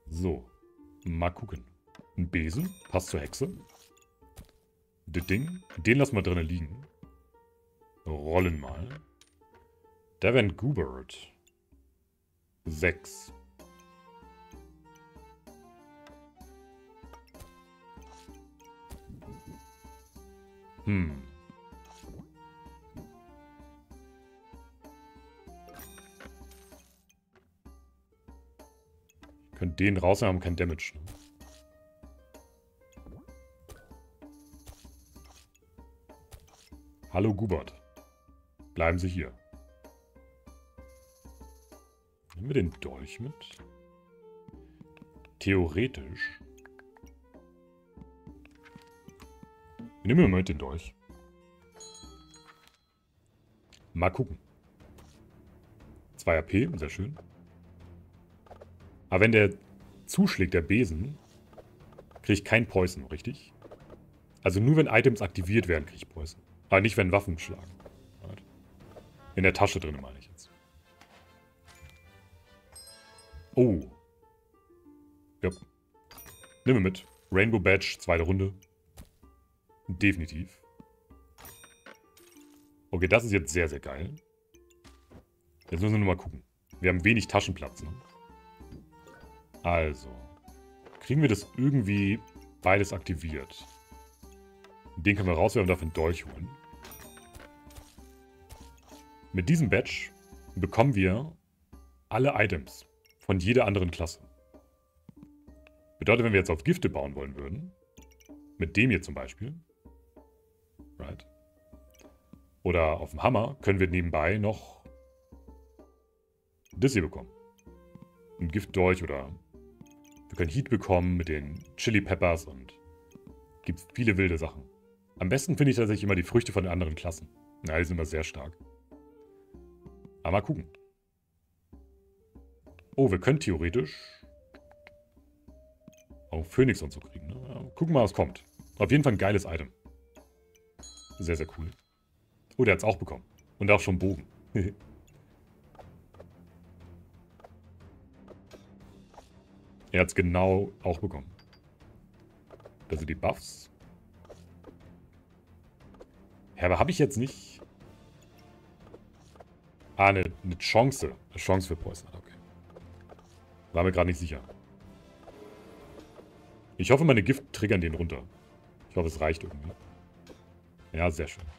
So. Mal gucken. Ein Besen. Passt zur Hexe. Das Ding. Den lassen wir drinnen liegen. Rollen mal. Devin Goobert. 6. Können den rausnehmen, haben kein Damage. Ne? Hallo Gubert. Bleiben Sie hier. Nehmen wir den Dolch mit? Theoretisch. Wir nehmen im Moment den Dolch. Mal gucken. 2 AP, sehr schön. Aber wenn der zuschlägt, der Besen, kriege ich kein Poison, richtig? Also nur wenn Items aktiviert werden, kriege ich Poison. Aber nicht, wenn Waffen schlagen. In der Tasche drin, meine ich jetzt. Oh. Ja. Nehmen wir mit. Rainbow Badge, 2. Runde. Definitiv. Okay, das ist jetzt sehr, sehr geil. Jetzt müssen wir nur mal gucken. Wir haben wenig Taschenplatz, ne? Also. Kriegen wir das irgendwie beides aktiviert? Den können wir rauswerfen und dafür einen Dolch holen. Mit diesem Badge bekommen wir alle Items von jeder anderen Klasse. Bedeutet, wenn wir jetzt auf Gifte bauen wollen würden, mit dem hier zum Beispiel, right, oder auf dem Hammer, können wir nebenbei noch das hier bekommen. Ein Giftdolch oder wir können Heat bekommen mit den Chili Peppers und gibt viele wilde Sachen. Am besten finde ich tatsächlich immer die Früchte von den anderen Klassen. Ja, die sind immer sehr stark. Aber mal gucken. Oh, wir können theoretisch auch Phönix und so kriegen. Ne? Ja, gucken mal, was kommt. Auf jeden Fall ein geiles Item. Sehr, sehr cool. Oh, der hat es auch bekommen. Und auch schon Bogen. Er hat es genau auch bekommen. Das sind die Buffs. Ja, aber habe ich jetzt nicht... Ah, eine Chance. Eine Chance für Poison. Okay. War mir gerade nicht sicher. Ich hoffe, meine Gift triggern den runter. Ich hoffe, es reicht irgendwie. Ja, sehr schön.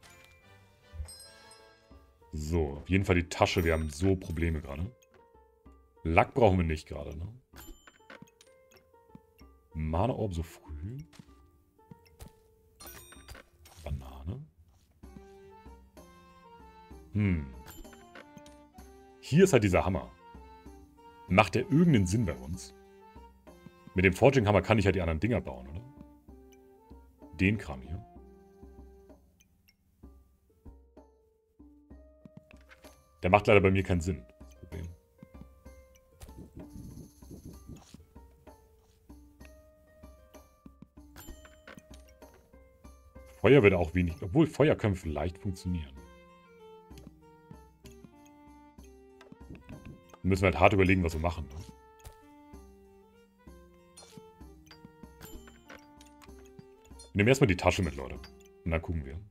So, auf jeden Fall die Tasche. Wir haben so Probleme gerade. Lack brauchen wir nicht gerade, ne? Mana-Orb so früh. Banane. Hier ist halt dieser Hammer. Macht der irgendeinen Sinn bei uns? Mit dem Forging-Hammer kann ich halt die anderen Dinger bauen, oder? Den Kram hier. Der macht leider bei mir keinen Sinn. Das Problem. Feuer wird auch wenig... Obwohl, Feuer können vielleicht funktionieren. Dann müssen wir halt hart überlegen, was wir machen. Ne? Wir nehmen erstmal die Tasche mit, Leute. Und dann gucken wir.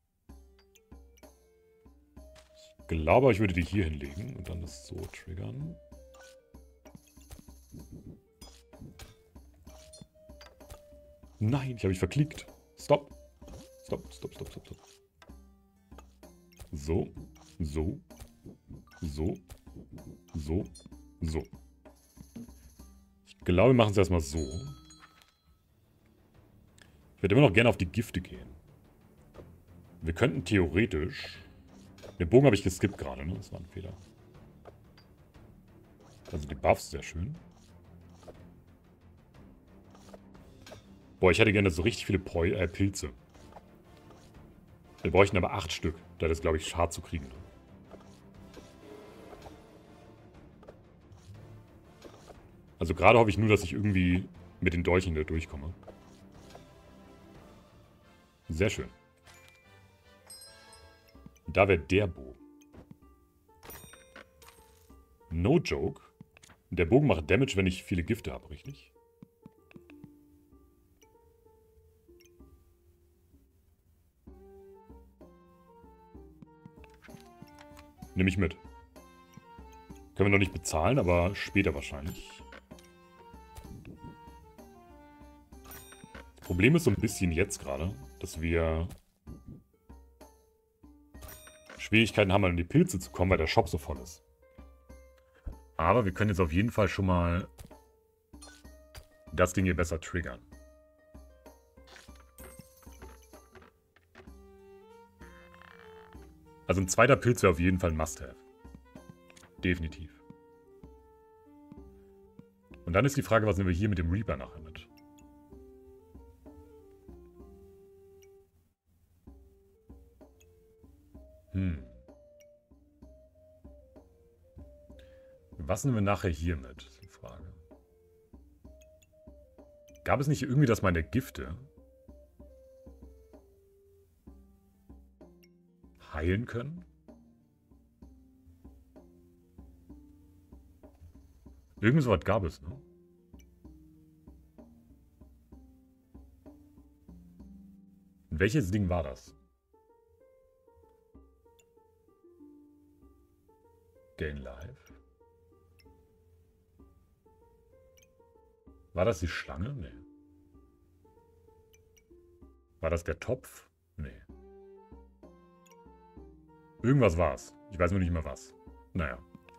Ich glaube, ich würde die hier hinlegen und dann das so triggern. Nein, ich habe mich verklickt. Stopp. Stopp, stopp, stopp, stopp, stopp. So, so, so, so, so. Ich glaube, wir machen es erstmal so. Ich würde immer noch gerne auf die Gifte gehen. Wir könnten theoretisch... Den Bogen habe ich geskippt gerade, ne? Das war ein Fehler. Also die Buffs, sehr schön. Boah, ich hätte gerne so richtig viele Pilze. Wir bräuchten aber 8 Stück. Da ist, glaube ich, hart zu kriegen. Also gerade hoffe ich nur, dass ich irgendwie mit den Dolchen da durchkomme. Sehr schön. Da wäre der Bogen. No joke. Der Bogen macht Damage, wenn ich viele Gifte habe, richtig? Nehme ich mit. Können wir noch nicht bezahlen, aber später wahrscheinlich. Das Problem ist so ein bisschen jetzt gerade, dass wir Schwierigkeiten haben, an die Pilze zu kommen, weil der Shop so voll ist. Aber wir können jetzt auf jeden Fall schon mal das Ding hier besser triggern. Also ein zweiter Pilz wäre auf jeden Fall ein Must-Have. Definitiv. Und dann ist die Frage, was nehmen wir hier mit dem Reaper nachher mit? Was nehmen wir nachher hier mit? Ist die Frage. Gab es nicht irgendwie, dass meine Gifte heilen können? Irgend so was gab es, ne? Welches Ding war das? Gain Life. War das die Schlange? Nee. War das der Topf? Nee. Irgendwas war es. Ich weiß nur nicht mehr was. Naja.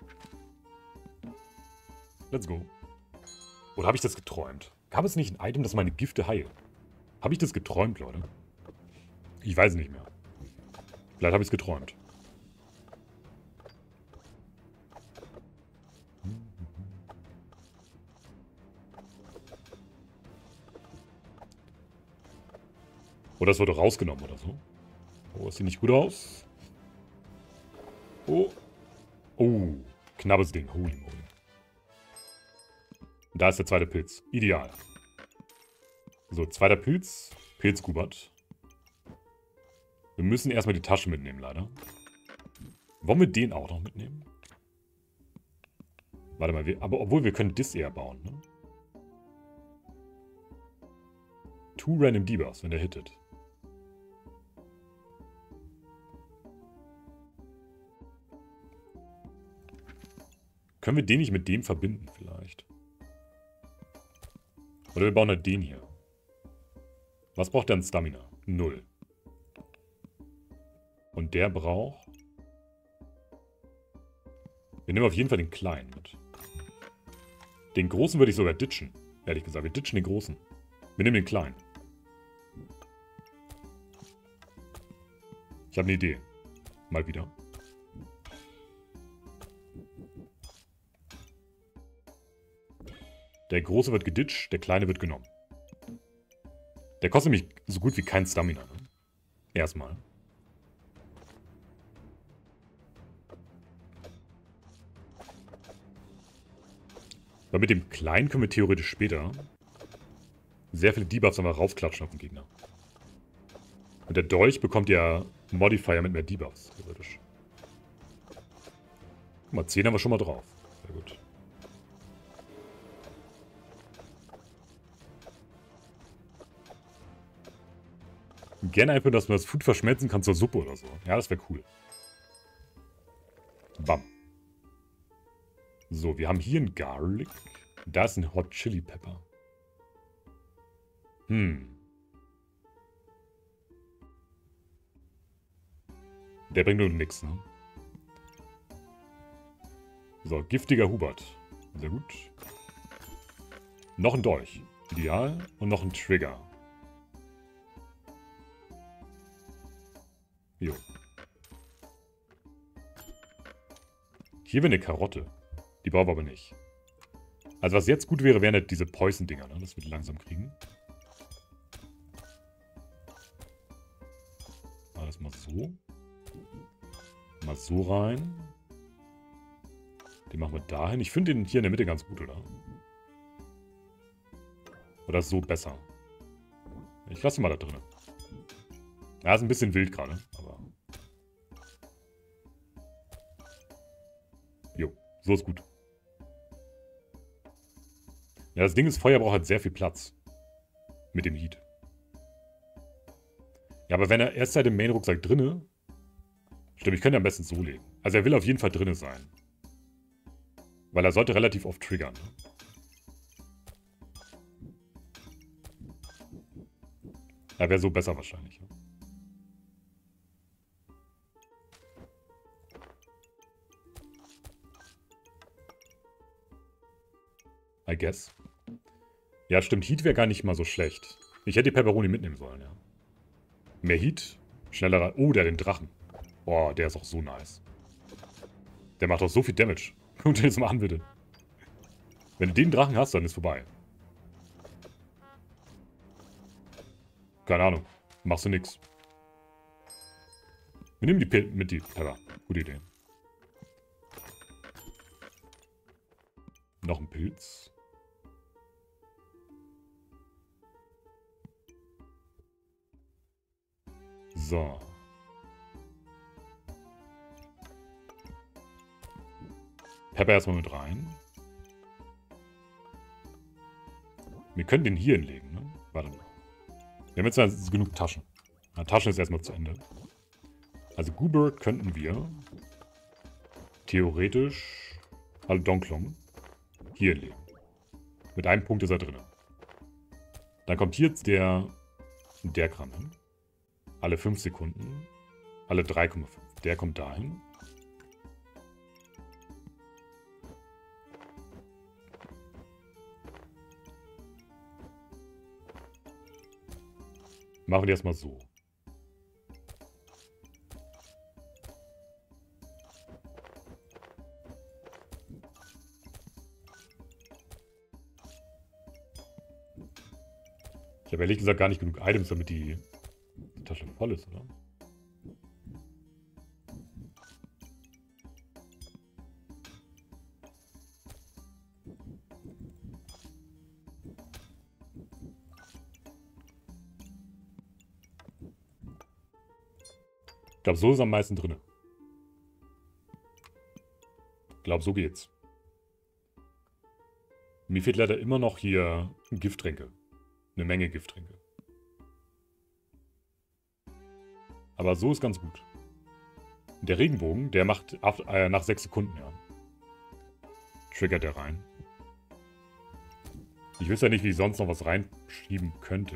Let's go. Oder habe ich das geträumt? Gab es nicht ein Item, das meine Gifte heilt? Habe ich das geträumt, Leute? Ich weiß nicht mehr. Vielleicht habe ich es geträumt. Oder es wurde rausgenommen oder so. Oh, das sieht nicht gut aus. Oh. Oh. Knappes Ding. Holy moly. Da ist der zweite Pilz. Ideal. So, zweiter Pilz. Pilzgubert. Wir müssen erstmal die Tasche mitnehmen, leider. Wollen wir den auch noch mitnehmen? Warte mal, aber obwohl wir können das eher bauen, ne? 2 Random Debuffs, wenn der hittet. Können wir den nicht mit dem verbinden vielleicht? Oder wir bauen halt den hier. Was braucht der an Stamina? 0. Und der braucht... Wir nehmen auf jeden Fall den kleinen mit. Den großen würde ich sogar ditchen. Ehrlich gesagt, wir ditchen den großen. Wir nehmen den kleinen. Ich habe eine Idee. Mal wieder. Der große wird geditcht, der kleine wird genommen. Der kostet nämlich so gut wie kein Stamina. Ne? Erstmal. Weil mit dem kleinen können wir theoretisch später sehr viele Debuffs einfach raufklatschen auf den Gegner. Und der Dolch bekommt ja Modifier mit mehr Debuffs, theoretisch. Guck mal, 10 haben wir schon mal drauf. Sehr gut. Gerne einfach, dass man das Food verschmelzen kann zur Suppe oder so. Ja, das wäre cool. Bam. So, wir haben hier einen Garlic. Da ist ein Hot Chili Pepper. Der bringt nur nix, ne? So, giftiger Hubert. Sehr gut. Noch ein Dolch. Ideal. Und noch ein Trigger. Jo. Hier wäre eine Karotte. Die brauchen wir aber nicht. Also was jetzt gut wäre, wären halt diese Poison-Dinger, ne? Das wir langsam kriegen. Alles mal so. Mal so rein. Den machen wir dahin. Ich finde den hier in der Mitte ganz gut, oder? Oder so besser. Ich lasse ihn mal da drin. Ja, ist ein bisschen wild gerade, aber... Jo, so ist gut. Ja, das Ding ist, Feuer braucht halt sehr viel Platz. Mit dem Heat. Ja, aber wenn er erst seit dem Main-Rucksack drinne... Stimmt, ich könnte am besten so legen. Also er will auf jeden Fall drinne sein. Weil er sollte relativ oft triggern. Da wäre so besser wahrscheinlich. I guess. Ja, stimmt. Heat wäre gar nicht mal so schlecht. Ich hätte die Pepperoni mitnehmen sollen, ja. Mehr Heat, schneller... Oh, der hat den Drachen. Boah, der ist auch so nice. Der macht auch so viel Damage. Guck dir das mal an, bitte. Wenn du den Drachen hast, dann ist vorbei. Keine Ahnung. Machst du nix. Wir nehmen die Pepper. Gute Idee. Noch ein Pilz. So. Pepper erstmal mit rein. Wir können den hier hinlegen, ne? Warte mal. Wir haben jetzt ja genug Taschen. Na, Taschen ist erstmal zu Ende. Also Goober könnten wir theoretisch Donklong hier hinlegen. Mit einem Punkt ist er drin. Dann kommt hier jetzt der Kram hin. Alle 5 Sekunden. Alle 3,5. Der kommt dahin. Machen wir erstmal so. Ich habe ehrlich gesagt gar nicht genug Items, damit die Tasche voll ist, oder? Ich glaube, so ist am meisten drin. Ich glaube, so geht's. Mir fehlt leider immer noch hier Gifttränke. Eine Menge Gifttränke. Aber so ist ganz gut. Der Regenbogen, der macht nach 6 Sekunden, ja. Triggert der rein. Ich wüsste ja nicht, wie ich sonst noch was reinschieben könnte.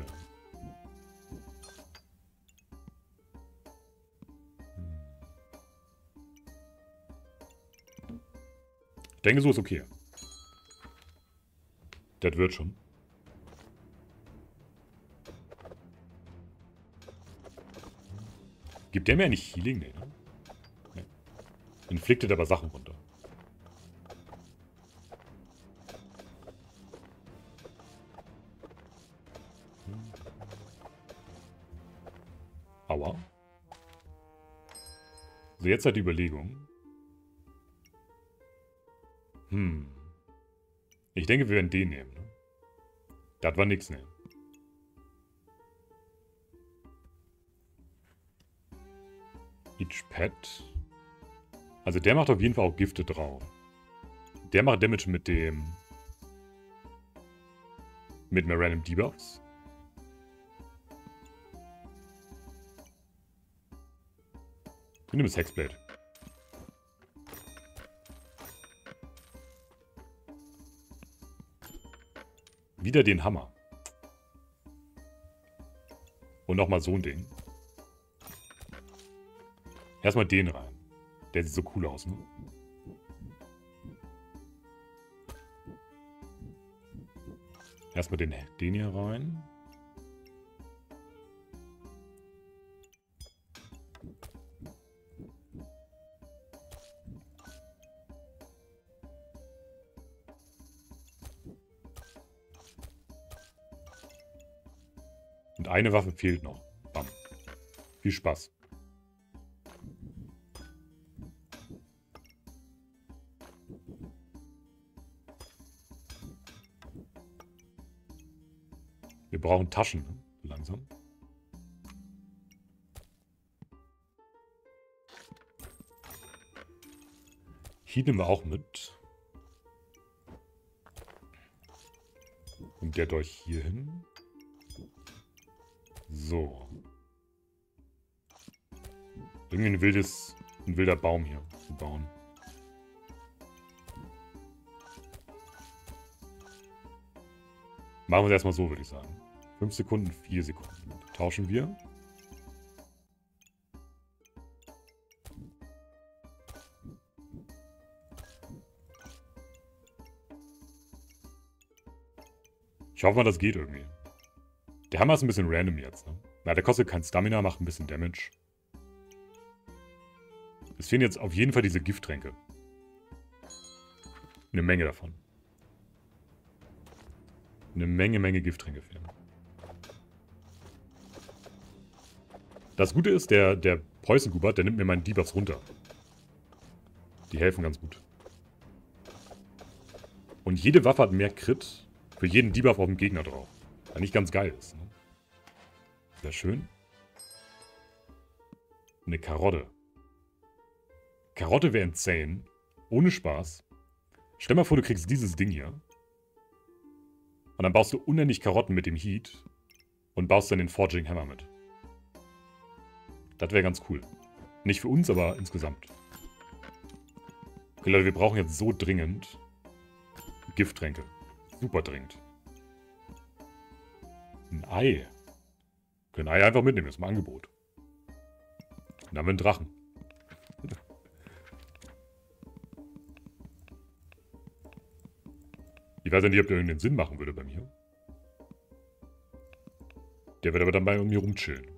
Ich denke, so ist okay. Das wird schon. Gibt der mir eigentlich Healing? Nee, ne? Nee. Inflicted aber Sachen runter. Aua. So, jetzt halt die Überlegung. Ich denke, wir werden den nehmen. Ne? Das war nix, ne? Each Pet. Also der macht auf jeden Fall auch Gifte drauf. Der macht Damage mit dem... Mit mehr Random Debuffs. Ich nehme das Hexblade. Wieder den Hammer. Und nochmal so ein Ding. Erstmal den rein. Der sieht so cool aus, ne? Erstmal den hier rein. Und eine Waffe fehlt noch. Bam. Viel Spaß. Wir brauchen Taschen, ne? Langsam. Heat nehmen wir auch mit. Und der Dolch hier hin. So. Irgendwie ein wilder Baum hier zu bauen. Machen wir es erstmal so, würde ich sagen. 5 Sekunden, 4 Sekunden. Tauschen wir. Ich hoffe mal, das geht irgendwie. Der Hammer ist ein bisschen random jetzt, ne? Na, der kostet kein Stamina, macht ein bisschen Damage. Es fehlen jetzt auf jeden Fall diese Gifttränke. Eine Menge davon. Eine Menge Gifttränke fehlen. Das Gute ist, der Poison Gubat, der nimmt mir meinen Debuffs runter. Die helfen ganz gut. Und jede Waffe hat mehr Crit für jeden Debuff auf dem Gegner drauf. Was nicht ganz geil ist. Ne? Sehr schön. Eine Karotte. Karotte wäre insane. Ohne Spaß. Stell mal vor, du kriegst dieses Ding hier. Und dann baust du unendlich Karotten mit dem Heat. Und baust dann den Forging Hammer mit. Das wäre ganz cool. Nicht für uns, aber insgesamt. Okay, Leute, wir brauchen jetzt so dringend Gifttränke. Super dringend. Ein Ei. Wir können Ei einfach mitnehmen, das ist ein Angebot. Und dann haben wir einen Drachen. Ich weiß ja nicht, ob der irgendeinen Sinn machen würde bei mir. Der wird aber dann bei mir rumchillen.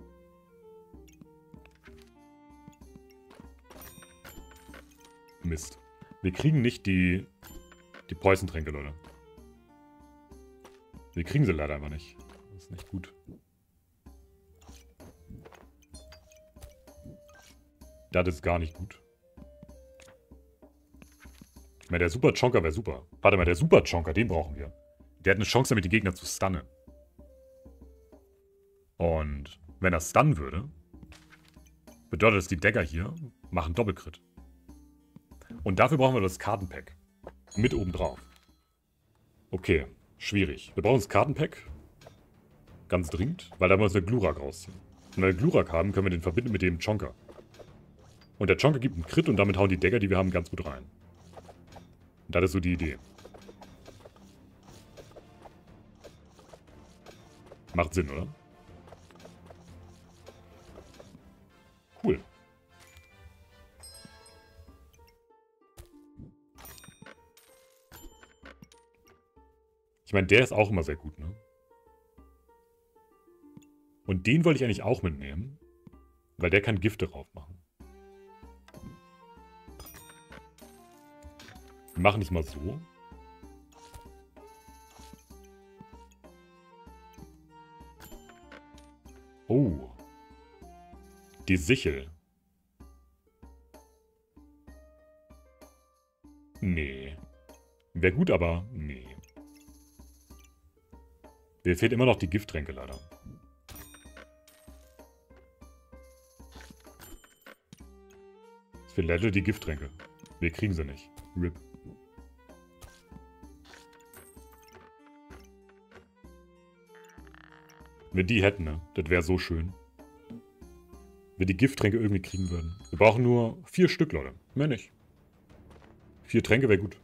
Mist. Wir kriegen nicht die Poison-Tränke, Leute. Wir kriegen sie leider einfach nicht. Das ist nicht gut. Das ist gar nicht gut. Ich meine, der Super Chonker wäre super. Warte mal, der Super Chonker, den brauchen wir. Der hat eine Chance damit, die Gegner zu stunnen. Und wenn er stunnen würde, bedeutet das, die Dagger hier machen Doppelcrit. Und dafür brauchen wir das Kartenpack. Mit oben drauf. Okay, schwierig. Wir brauchen das Kartenpack. Ganz dringend, weil da wollen wir uns eine Glurak rausziehen. Und wenn wir Glurak haben, können wir den verbinden mit dem Chonker. Und der Chonker gibt einen Crit und damit hauen die Dagger, die wir haben, ganz gut rein. Und das ist so die Idee. Macht Sinn, oder? Cool. Ich meine, der ist auch immer sehr gut, ne? Und den wollte ich eigentlich auch mitnehmen, weil der kann Gifte drauf machen. Wir machen es mal so. Oh. Die Sichel. Nee. Wäre gut, aber nee. Mir fehlt immer noch die Gifttränke leider. Es fehlen leider die Gifttränke. Wir kriegen sie nicht. RIP. Wenn wir die hätten, ne? Das wäre so schön. Wenn wir die Gifttränke irgendwie kriegen würden. Wir brauchen nur 4 Stück, Leute. Mehr nicht. 4 Tränke wäre gut.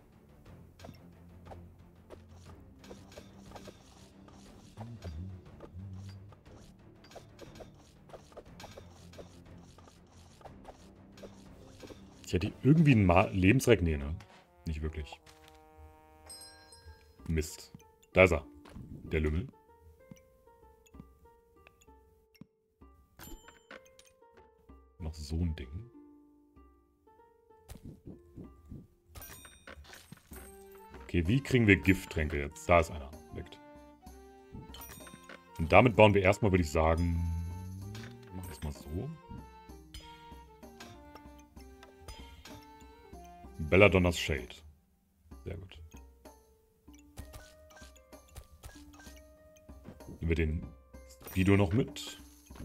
Ich hätte irgendwie einen Lebensreck. Nee, ne? Nicht wirklich. Mist. Da ist er. Der Lümmel. Noch so ein Ding. Okay, wie kriegen wir Gifttränke jetzt? Da ist einer. Weckt. Und damit bauen wir erstmal, würde ich sagen... Machen wir es mal so. Belladonna's Shade. Sehr gut. Nehmen wir den Speedo noch mit.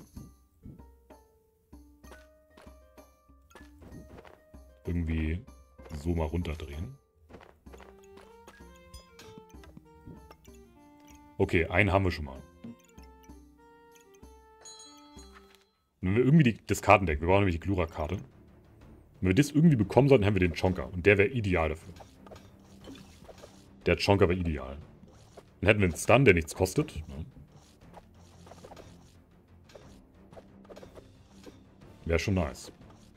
Irgendwie so mal runterdrehen. Okay, einen haben wir schon mal. Wenn wir irgendwie das Kartendeck, wir brauchen nämlich die Glurak-Karte. Wenn wir das irgendwie bekommen sollten, haben wir den Chonka. Und der wäre ideal dafür. Der Chonka wäre ideal. Dann hätten wir einen Stun, der nichts kostet. Ne? Wäre schon nice.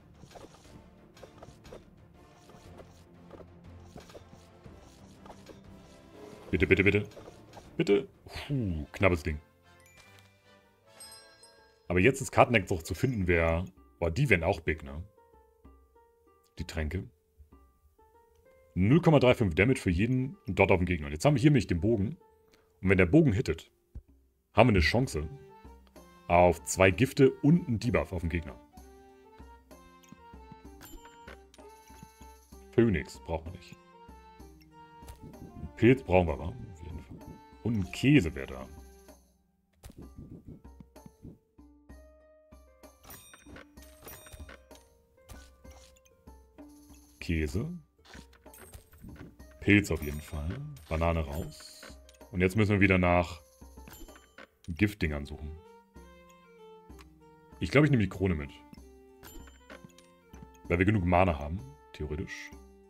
Bitte, bitte, bitte. Bitte. Knappes Ding. Aber jetzt das Kartendeck noch zu finden wäre... Boah, die wären auch big, ne? Die Tränke. 0,35 Damage für jeden Dot auf den Gegner. Und jetzt haben wir hier nämlich den Bogen. Und wenn der Bogen hittet, haben wir eine Chance auf 2 Gifte und einen Debuff auf den Gegner. Phoenix brauchen wir nicht. Einen Pilz brauchen wir aber. Auf jeden Fall. Und ein Käse wäre da. Käse. Pilz auf jeden Fall. Banane raus. Und jetzt müssen wir wieder nach Giftdingern suchen. Ich glaube, ich nehme die Krone mit. Weil wir genug Mana haben, theoretisch.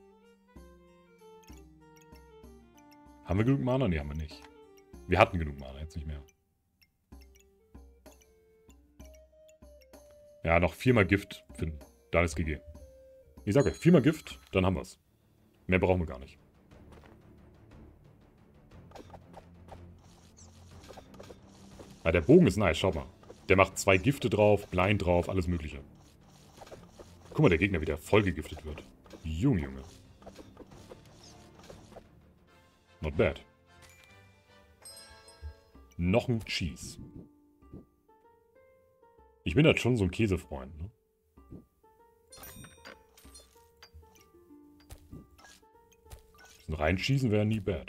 Haben wir genug Mana? Ne, haben wir nicht. Wir hatten genug Mana, jetzt nicht mehr. Ja, noch 4-mal Gift finden. Dann ist GG. Ich sage euch, 4-mal Gift, dann haben wir es. Mehr brauchen wir gar nicht. Ah, der Bogen ist nice, schaut mal. Der macht 2 Gifte drauf, Blind drauf, alles mögliche. Guck mal, der Gegner wieder voll gegiftet wird. Junge, Junge. Not bad. Noch ein Cheese. Ich bin halt schon so ein Käsefreund, ne? Reinschießen wäre nie bad.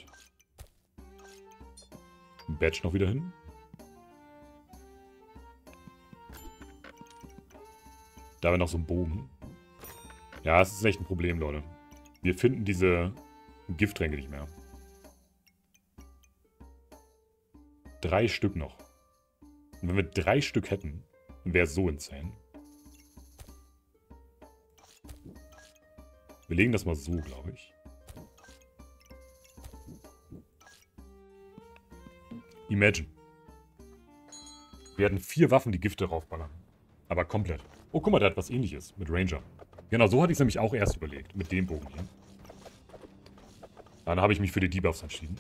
Ein Badge noch wieder hin. Da wäre noch so ein Bogen. Ja, es ist echt ein Problem, Leute. Wir finden diese Gifttränke nicht mehr. 3 Stück noch. Und wenn wir 3 Stück hätten, wäre es so insane. Wir legen das mal so, glaube ich. Imagine. Wir hatten 4 Waffen, die Gifte raufballern. Aber komplett. Oh, guck mal, der hat was Ähnliches mit Ranger. Genau, so hatte ich es nämlich auch erst überlegt. Mit dem Bogen hier. Dann habe ich mich für die Debuffs entschieden.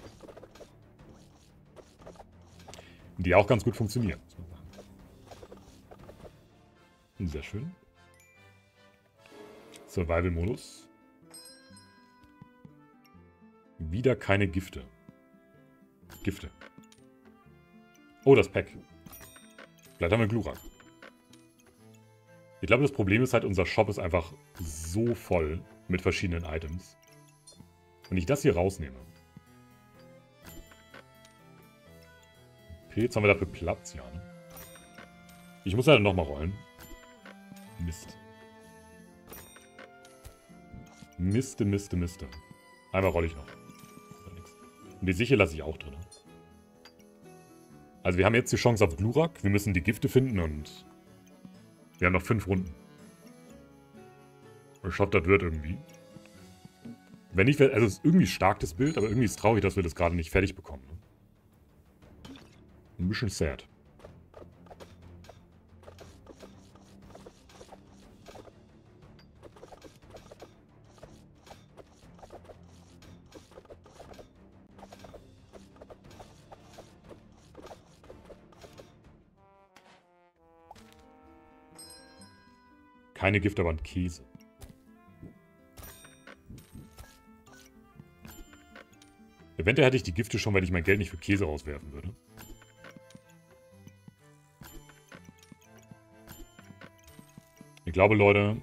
Die auch ganz gut funktionieren, muss man sagen. Sehr schön. Survival-Modus. Wieder keine Gifte. Gifte. Oh, das Pack. Vielleicht haben wir Glurak. Ich glaube, das Problem ist halt, unser Shop ist einfach so voll mit verschiedenen Items. Wenn ich das hier rausnehme. Pilz, haben wir dafür Platz? Ja, ne? Ich muss halt nochmal rollen. Mist. Miste, Miste, Miste. Einmal rolle ich noch. Und die Sichel lasse ich auch drin. Also wir haben jetzt die Chance auf Glurak. Wir müssen die Gifte finden und wir haben noch 5 Runden. Ich hoffe, das wird irgendwie. Wenn nicht, also es ist irgendwie stark das Bild, aber irgendwie ist es traurig, dass wir das gerade nicht fertig bekommen. Ne? Ein bisschen sad. Keine Gifte, aber ein Käse. Eventuell hätte ich die Gifte schon, weil ich mein Geld nicht für Käse auswerfen würde. Ich glaube, Leute,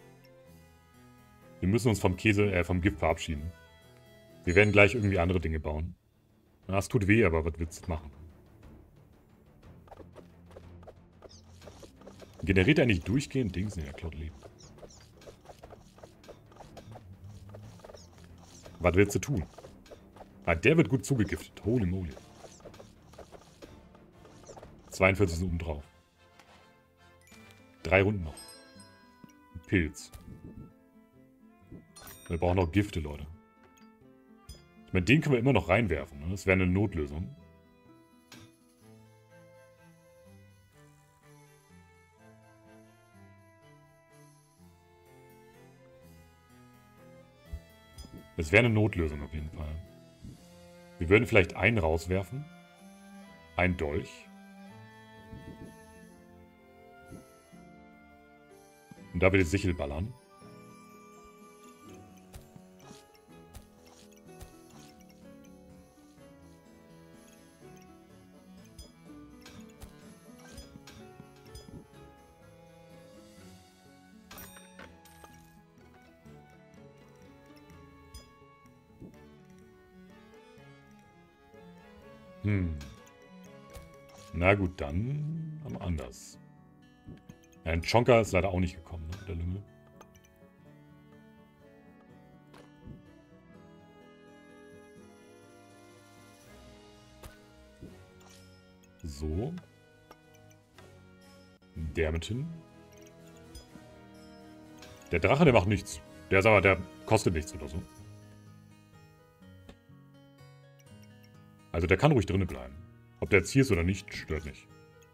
wir müssen uns vom Gift verabschieden. Wir werden gleich irgendwie andere Dinge bauen. Na, es tut weh, aber was willst du machen? Generiert er nicht durchgehend Dings? Ne, er klaut Leben. Was willst du tun? Ah, der wird gut zugegiftet. Holy moly. 42 sind oben drauf. 3 Runden noch. Ein Pilz. Wir brauchen noch Gifte, Leute. Ich meine, den können wir immer noch reinwerfen. Ne? Das wäre eine Notlösung. Das wäre eine Notlösung auf jeden Fall. Wir würden vielleicht einen rauswerfen. Ein Dolch. Und da will die Sichel ballern. Na gut, dann haben wir anders. Ja, ein Chonka ist leider auch nicht gekommen, ne, der Lümmel. So. Der mit hin. Der Drache, der macht nichts. Der ist aber, der kostet nichts oder so. Also der kann ruhig drinnen bleiben. Ob der jetzt hier ist oder nicht, stört nicht.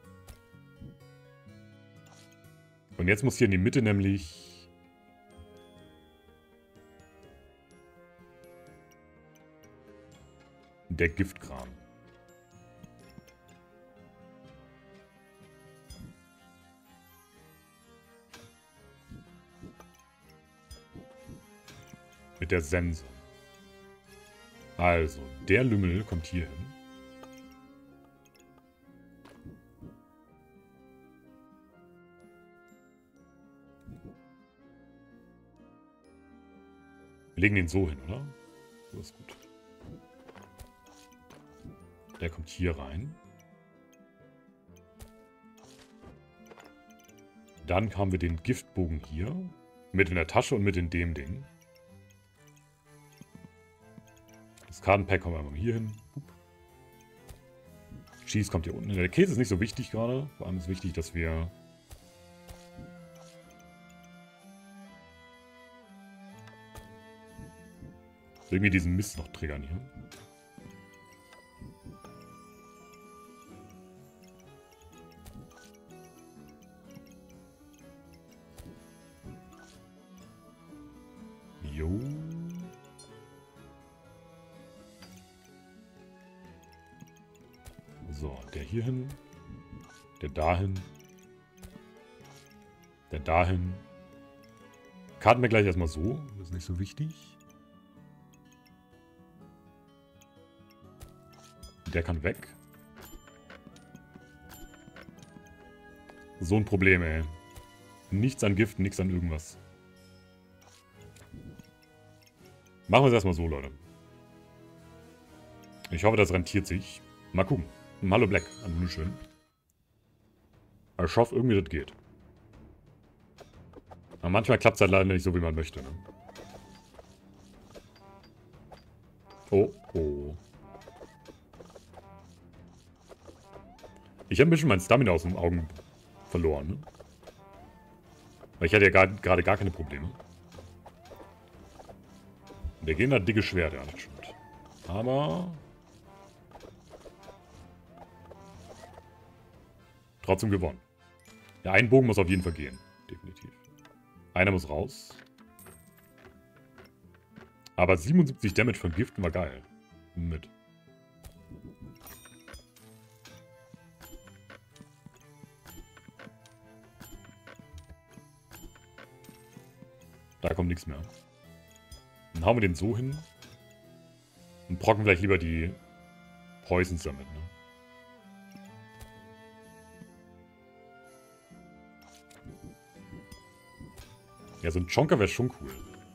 Und jetzt muss hier in die Mitte nämlich... der Giftkran. Mit der Sense. Also, der Lümmel kommt hier hin. Wir legen den so hin, oder? So ist gut. Der kommt hier rein. Dann haben wir den Giftbogen hier. Mit in der Tasche und mit in dem Ding. Das Kartenpack kommt einfach hier hin. Cheese kommt hier unten. Der Käse ist nicht so wichtig gerade. Vor allem ist wichtig, dass wir... irgendwie diesen Mist noch triggern hier. Jo. So, der hier hin. Der dahin. Der dahin. Karten wir gleich erstmal so. Das ist nicht so wichtig. Der kann weg. So ein Problem, ey. Nichts an Gift, nichts an irgendwas. Machen wir es erstmal so, Leute. Ich hoffe, das rentiert sich. Mal gucken. Hallo Black, wunderschön. Ich hoffe, irgendwie das geht. Aber manchmal klappt es halt leider nicht so, wie man möchte. Ne? Oh, oh. Ich habe ein bisschen mein Stamina aus den Augen verloren. Ne? Weil ich hatte ja gerade gar keine Probleme. Der Gegner hat dicke Schwert, ja, das stimmt. Aber... trotzdem gewonnen. Ja, ein Bogen muss auf jeden Fall gehen. Definitiv. Einer muss raus. Aber 77 Damage von Giften war geil. Mit. Da kommt nichts mehr. Dann hauen wir den so hin. Und brocken vielleicht lieber die Poisons damit, ne? Ja, so ein Chonka wäre schon cool.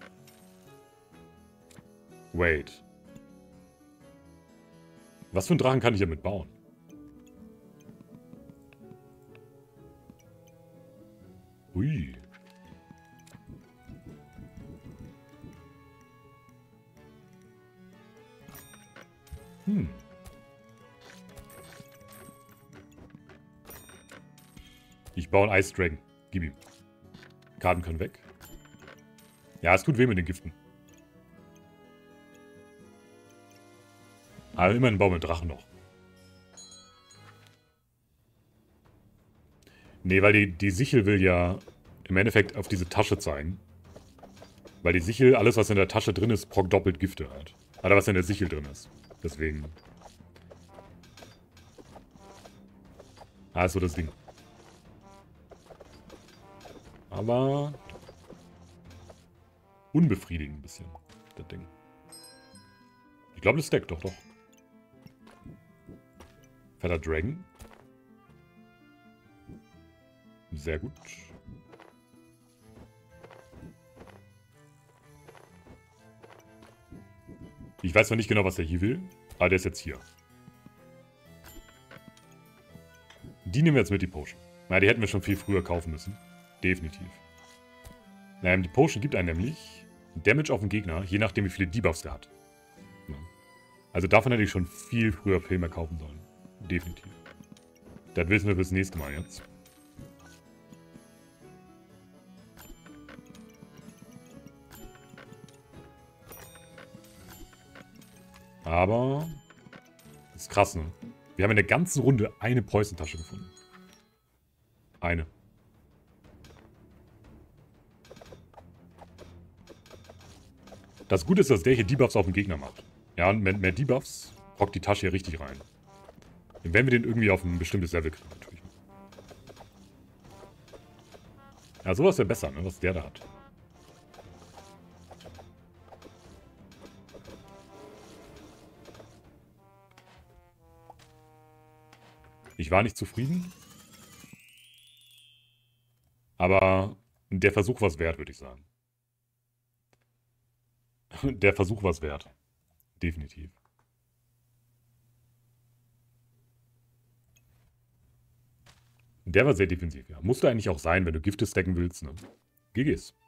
Wait. Was für einen Drachen kann ich damit bauen? Ui. Ich baue einen Ice Dragon. Gib ihm. Karten können weg. Ja, es tut weh mit den Giften. Aber immerhin bauen wir Drachen noch. Nee, weil die Sichel will ja im Endeffekt auf diese Tasche zeigen. Weil die Sichel, alles was in der Tasche drin ist, prockt doppelt Gifte halt. Oder was in der Sichel drin ist. Deswegen. Ah, ist so das Ding. Aber unbefriedigend ein bisschen, das Ding. Ich glaube, das stackt doch. Fetter Dragon. Sehr gut. Ich weiß noch nicht genau, was er hier will, aber der ist jetzt hier. Die nehmen wir jetzt mit, die Potion. Na, die hätten wir schon viel früher kaufen müssen. Definitiv. Die Potion gibt einem nämlich Damage auf den Gegner, je nachdem wie viele Debuffs der hat. Ja. Also davon hätte ich schon viel früher viel mehr kaufen sollen. Definitiv. Das wissen wir bis nächste Mal jetzt. Aber das ist krass, ne? Wir haben in der ganzen Runde eine Poison-Tasche gefunden. Eine. Das Gute ist, dass der hier Debuffs auf den Gegner macht. Ja, und mehr Debuffs rockt die Tasche hier richtig rein. Und wenn wir den irgendwie auf ein bestimmtes Level kriegen, natürlich. Ja, sowas wäre besser, ne? Was der da hat. Ich war nicht zufrieden. Aber der Versuch war es wert, würde ich sagen. Der Versuch war es wert. Definitiv. Der war sehr defensiv, ja. Musste eigentlich auch sein, wenn du Gifte stacken willst, ne? GG's.